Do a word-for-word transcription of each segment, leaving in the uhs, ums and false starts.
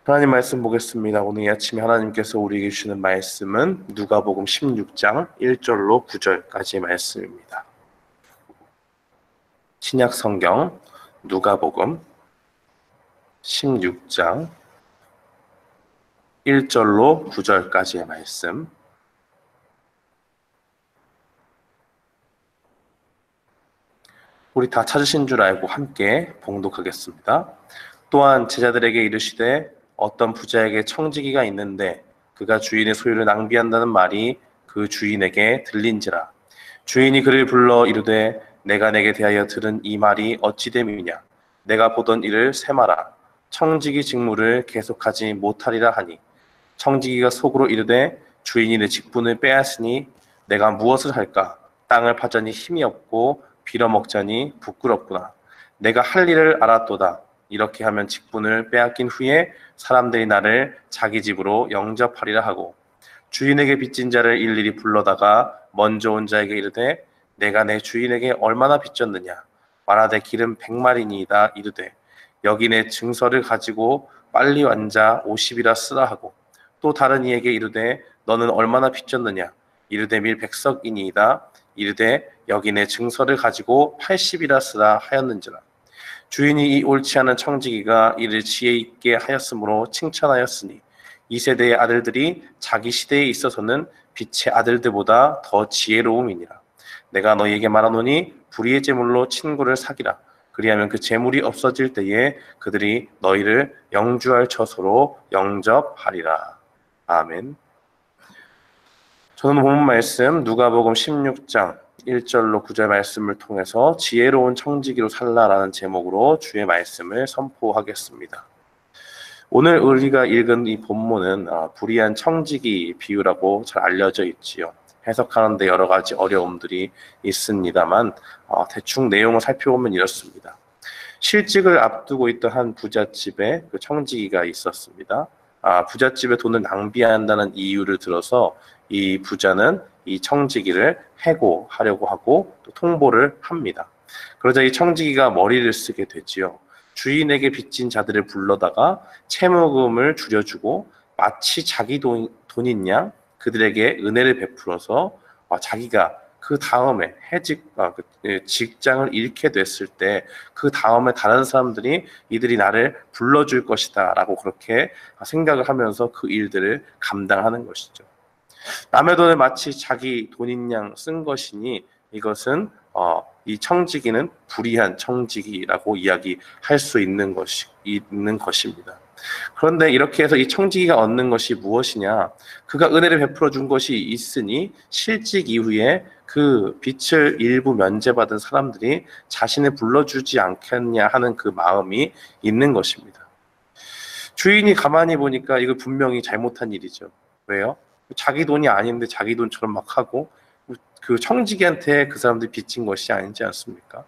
하나님 말씀 보겠습니다. 오늘 이 아침에 하나님께서 우리에게 주시는 말씀은 누가복음 십육 장 일 절로 구 절까지의 말씀입니다. 신약 성경 누가복음 십육 장 일 절로 구 절까지의 말씀. 우리 다 찾으신 줄 알고 함께 봉독하겠습니다. 또한 제자들에게 이르시되 어떤 부자에게 청지기가 있는데 그가 주인의 소유를 낭비한다는 말이 그 주인에게 들린지라. 주인이 그를 불러 이르되 내가 내게 대하여 들은 이 말이 어찌 됨이냐. 내가 보던 일을 세마라. 청지기 직무를 계속하지 못하리라 하니 청지기가 속으로 이르되 주인이 내 직분을 빼앗으니 내가 무엇을 할까. 땅을 파자니 힘이 없고 빌어먹자니 부끄럽구나. 내가 할 일을 알았도다. 이렇게 하면 직분을 빼앗긴 후에 사람들이 나를 자기 집으로 영접하리라 하고 주인에게 빚진 자를 일일이 불러다가 먼저 온 자에게 이르되 내가 내 주인에게 얼마나 빚졌느냐. 말하되 기름 백마리니이다. 이르되 여기 내 증서를 가지고 빨리 완자 오십이라 쓰라 하고 또 다른 이에게 이르되 너는 얼마나 빚졌느냐. 이르되 밀 백석이니이다. 이르되 여기 내 증서를 가지고 팔십이라 쓰라 하였는지라. 주인이 이 옳지 않은 청지기가 이를 지혜 있게 하였으므로 칭찬하였으니 이 세대의 아들들이 자기 시대에 있어서는 빛의 아들들보다 더 지혜로움이니라. 내가 너희에게 말하노니 불의의 제물로 친구를 사기라. 그리하면 그 제물이 없어질 때에 그들이 너희를 영주할 처소로 영접하리라. 아멘. 저는 본문 말씀 누가복음 십육 장 일 절로 구 절 말씀을 통해서 지혜로운 청지기로 살라라는 제목으로 주의 말씀을 선포하겠습니다. 오늘 우리가 읽은 이 본문은 불의한 청지기 비유라고 잘 알려져 있지요. 해석하는 데 여러 가지 어려움들이 있습니다만 대충 내용을 살펴보면 이렇습니다. 실직을 앞두고 있던 한 부잣집에 그 청지기가 있었습니다. 아, 부잣집에 돈을 낭비한다는 이유를 들어서 이 부자는 이 청지기를 해고하려고 하고 또 통보를 합니다. 그러자 이 청지기가 머리를 쓰게 되지요. 주인에게 빚진 자들을 불러다가 채무금을 줄여주고 마치 자기 돈, 돈인 양 그들에게 은혜를 베풀어서 아, 자기가 그 다음에 해직, 아, 그 직장을 잃게 됐을 때 그 다음에 다른 사람들이 이들이 나를 불러줄 것이다 라고 그렇게 생각을 하면서 그 일들을 감당하는 것이죠. 남의 돈을 마치 자기 돈인 양 쓴 것이니 이것은 어, 이 청지기는 불의한 청지기라고 이야기할 수 있는 것이 있는 것입니다. 그런데 이렇게 해서 이 청지기가 얻는 것이 무엇이냐? 그가 은혜를 베풀어 준 것이 있으니 실직 이후에 그 빚을 일부 면제받은 사람들이 자신을 불러주지 않겠냐 하는 그 마음이 있는 것입니다. 주인이 가만히 보니까 이거 분명히 잘못한 일이죠. 왜요? 자기 돈이 아닌데 자기 돈처럼 막 하고 그 청지기한테 그 사람들이 빚진 것이 아니지 않습니까?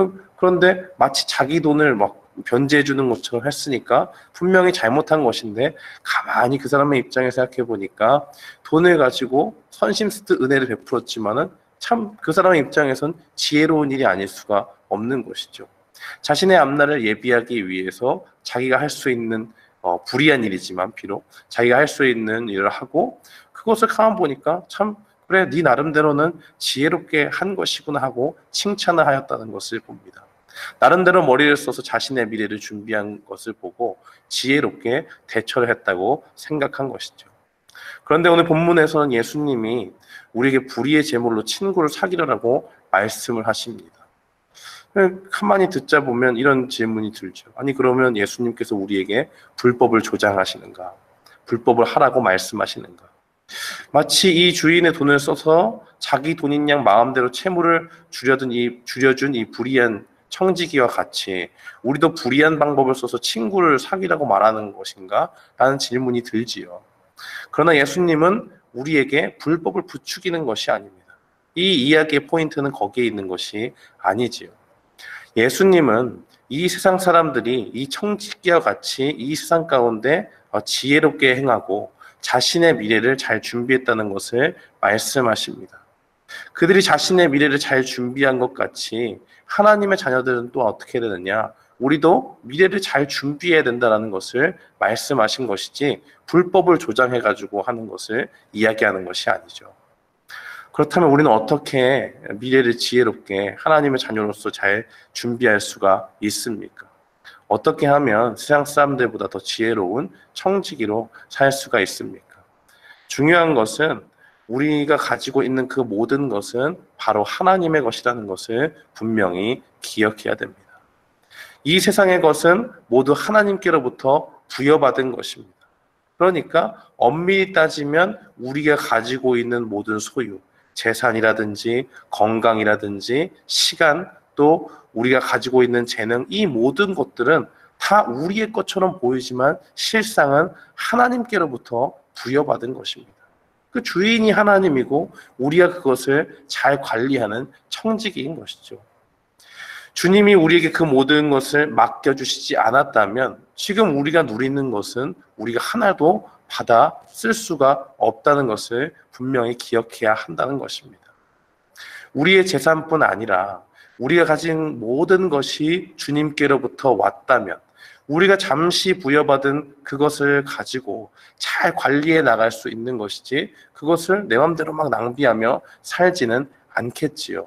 그런데 마치 자기 돈을 막 변제해 주는 것처럼 했으니까 분명히 잘못한 것인데 가만히 그 사람의 입장에 생각해 보니까 돈을 가지고 선심스트 은혜를 베풀었지만은 참 그 사람의 입장에선 지혜로운 일이 아닐 수가 없는 것이죠. 자신의 앞날을 예비하기 위해서 자기가 할 수 있는 어, 불의한 일이지만 비록 자기가 할 수 있는 일을 하고 그것을 가만 보니까 참 그래 네 나름대로는 지혜롭게 한 것이구나 하고 칭찬을 하였다는 것을 봅니다. 나름대로 머리를 써서 자신의 미래를 준비한 것을 보고 지혜롭게 대처를 했다고 생각한 것이죠. 그런데 오늘 본문에서는 예수님이 우리에게 불의의 제물로 친구를 사귀라고 말씀을 하십니다. 가만히 듣자 보면 이런 질문이 들죠. 아니 그러면 예수님께서 우리에게 불법을 조장하시는가? 불법을 하라고 말씀하시는가? 마치 이 주인의 돈을 써서 자기 돈인 양 마음대로 채무를 줄여준 이, 줄여준 이 불의한 청지기와 같이 우리도 불의한 방법을 써서 친구를 사귀라고 말하는 것인가? 라는 질문이 들지요. 그러나 예수님은 우리에게 불법을 부추기는 것이 아닙니다. 이 이야기의 포인트는 거기에 있는 것이 아니지요. 예수님은 이 세상 사람들이 이 청지기와 같이 이 세상 가운데 지혜롭게 행하고 자신의 미래를 잘 준비했다는 것을 말씀하십니다. 그들이 자신의 미래를 잘 준비한 것 같이 하나님의 자녀들은 또 어떻게 되느냐? 우리도 미래를 잘 준비해야 된다는 것을 말씀하신 것이지 불법을 조장해가지고 하는 것을 이야기하는 것이 아니죠. 그렇다면 우리는 어떻게 미래를 지혜롭게 하나님의 자녀로서 잘 준비할 수가 있습니까? 어떻게 하면 세상 사람들보다 더 지혜로운 청지기로 살 수가 있습니까? 중요한 것은 우리가 가지고 있는 그 모든 것은 바로 하나님의 것이라는 것을 분명히 기억해야 됩니다. 이 세상의 것은 모두 하나님께로부터 부여받은 것입니다. 그러니까 엄밀히 따지면 우리가 가지고 있는 모든 소유, 재산이라든지 건강이라든지 시간, 또 우리가 가지고 있는 재능, 이 모든 것들은 다 우리의 것처럼 보이지만 실상은 하나님께로부터 부여받은 것입니다. 그 주인이 하나님이고 우리가 그것을 잘 관리하는 청지기인 것이죠. 주님이 우리에게 그 모든 것을 맡겨주시지 않았다면 지금 우리가 누리는 것은 우리가 하나도 받아 쓸 수가 없다는 것을 분명히 기억해야 한다는 것입니다. 우리의 재산뿐 아니라 우리가 가진 모든 것이 주님께로부터 왔다면 우리가 잠시 부여받은 그것을 가지고 잘 관리해 나갈 수 있는 것이지 그것을 내 맘대로 막 낭비하며 살지는 않겠지요.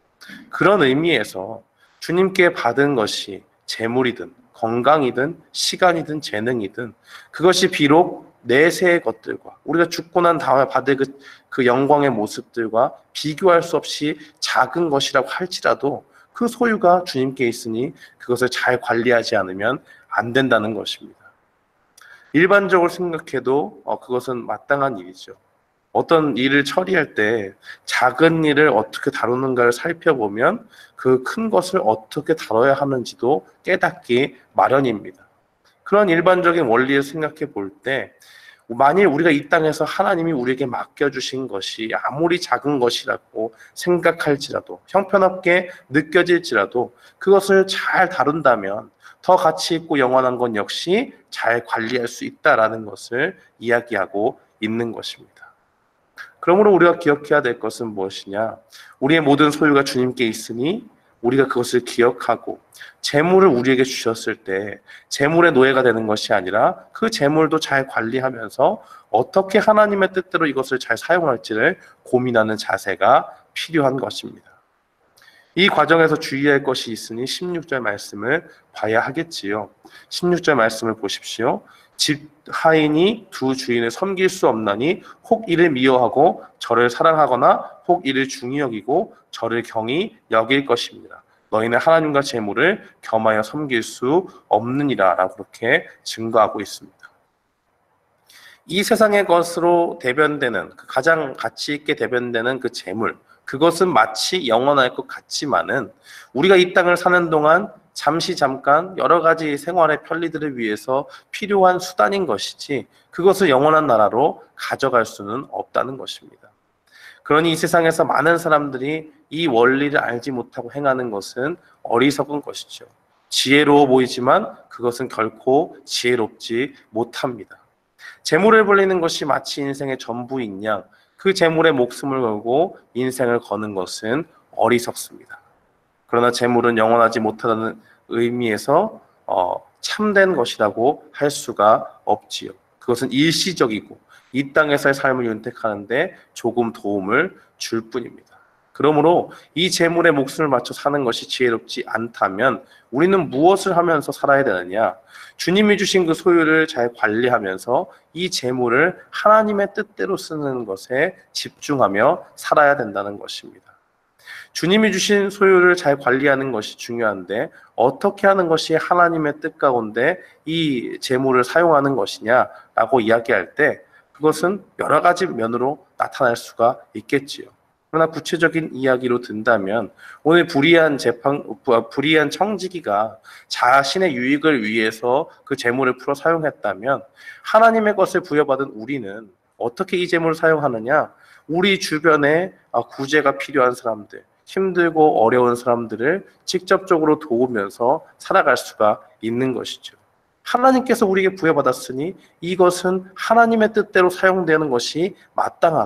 그런 의미에서 주님께 받은 것이 재물이든 건강이든 시간이든 재능이든 그것이 비록 내세의 것들과 우리가 죽고 난 다음에 받을 그, 그 영광의 모습들과 비교할 수 없이 작은 것이라고 할지라도 그 소유가 주님께 있으니 그것을 잘 관리하지 않으면 안 된다는 것입니다. 일반적으로 생각해도 어, 그것은 마땅한 일이죠. 어떤 일을 처리할 때 작은 일을 어떻게 다루는가를 살펴보면 그 큰 것을 어떻게 다뤄야 하는지도 깨닫기 마련입니다. 그런 일반적인 원리를 생각해 볼 때 만일 우리가 이 땅에서 하나님이 우리에게 맡겨주신 것이 아무리 작은 것이라고 생각할지라도 형편없게 느껴질지라도 그것을 잘 다룬다면 더 가치 있고 영원한 건 역시 잘 관리할 수 있다라는 것을 이야기하고 있는 것입니다. 그러므로 우리가 기억해야 될 것은 무엇이냐? 우리의 모든 소유가 주님께 있으니 우리가 그것을 기억하고 재물을 우리에게 주셨을 때 재물의 노예가 되는 것이 아니라 그 재물도 잘 관리하면서 어떻게 하나님의 뜻대로 이것을 잘 사용할지를 고민하는 자세가 필요한 것입니다. 이 과정에서 주의할 것이 있으니 십육 절 말씀을 봐야 하겠지요. 십육 절 말씀을 보십시오. 집 하인이 두 주인을 섬길 수 없나니 혹 이를 미워하고 저를 사랑하거나 혹 이를 중히 여기고 저를 경히 여길 것입니다. 너희는 하나님과 재물을 겸하여 섬길 수 없느니라 라고 그렇게 증거하고 있습니다. 이 세상의 것으로 대변되는 그 가장 가치 있게 대변되는 그 재물, 그것은 마치 영원할 것 같지만은 우리가 이 땅을 사는 동안 잠시 잠깐 여러 가지 생활의 편리들을 위해서 필요한 수단인 것이지 그것을 영원한 나라로 가져갈 수는 없다는 것입니다. 그러니 이 세상에서 많은 사람들이 이 원리를 알지 못하고 행하는 것은 어리석은 것이죠. 지혜로워 보이지만 그것은 결코 지혜롭지 못합니다. 재물을 벌리는 것이 마치 인생의 전부인 양 그 재물에 목숨을 걸고 인생을 거는 것은 어리석습니다. 그러나 재물은 영원하지 못하다는 의미에서 어, 참된 것이라고 할 수가 없지요. 그것은 일시적이고 이 땅에서의 삶을 윤택하는데 조금 도움을 줄 뿐입니다. 그러므로 이 재물에 목숨을 맞춰 사는 것이 지혜롭지 않다면 우리는 무엇을 하면서 살아야 되느냐? 주님이 주신 그 소유를 잘 관리하면서 이 재물을 하나님의 뜻대로 쓰는 것에 집중하며 살아야 된다는 것입니다. 주님이 주신 소유를 잘 관리하는 것이 중요한데 어떻게 하는 것이 하나님의 뜻 가운데 이 재물을 사용하는 것이냐라고 이야기할 때 그것은 여러 가지 면으로 나타날 수가 있겠지요. 그러나 구체적인 이야기로 든다면 오늘 불의한 재판, 불의한 청지기가 자신의 유익을 위해서 그 재물을 풀어 사용했다면 하나님의 것을 부여받은 우리는 어떻게 이 재물을 사용하느냐? 우리 주변에 구제가 필요한 사람들, 힘들고 어려운 사람들을 직접적으로 도우면서 살아갈 수가 있는 것이죠. 하나님께서 우리에게 부여받았으니 이것은 하나님의 뜻대로 사용되는 것이 마땅하고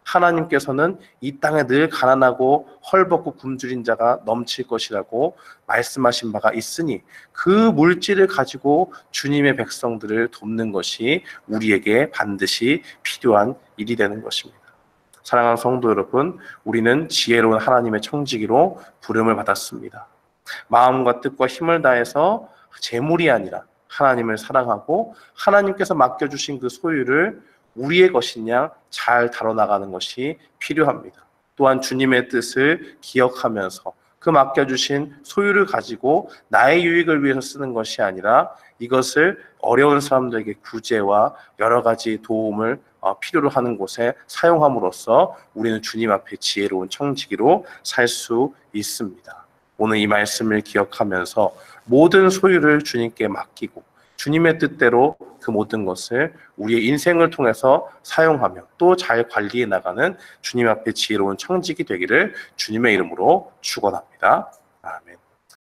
하나님께서는 이 땅에 늘 가난하고 헐벗고 굶주린 자가 넘칠 것이라고 말씀하신 바가 있으니 그 물질을 가지고 주님의 백성들을 돕는 것이 우리에게 반드시 필요한 일이 되는 것입니다. 사랑하는 성도 여러분, 우리는 지혜로운 하나님의 청지기로 부름을 받았습니다. 마음과 뜻과 힘을 다해서 재물이 아니라 하나님을 사랑하고 하나님께서 맡겨주신 그 소유를 우리의 것인 양 잘 다뤄나가는 것이 필요합니다. 또한 주님의 뜻을 기억하면서 그 맡겨주신 소유를 가지고 나의 유익을 위해서 쓰는 것이 아니라 이것을 어려운 사람들에게 구제와 여러 가지 도움을 필요로 하는 곳에 사용함으로써 우리는 주님 앞에 지혜로운 청지기로 살 수 있습니다. 오늘 이 말씀을 기억하면서 모든 소유를 주님께 맡기고 주님의 뜻대로 그 모든 것을 우리의 인생을 통해서 사용하며 또 잘 관리해 나가는 주님 앞에 지혜로운 청지기 되기를 주님의 이름으로 축원합니다. 아멘.